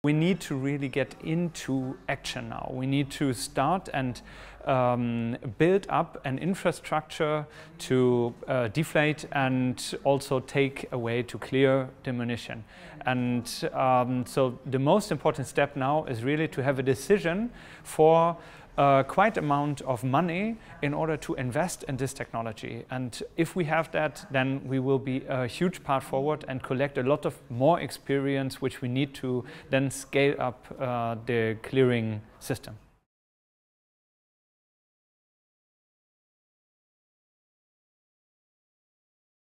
We need to really get into action now. We need to start and build up an infrastructure to deflate and also take away to clear the munition. And so the most important step now is really to have a decision for quite amount of money in order to invest in this technology. And if we have that, then we will be a huge path forward and collect a lot of more experience, which we need to then scale up the clearing system.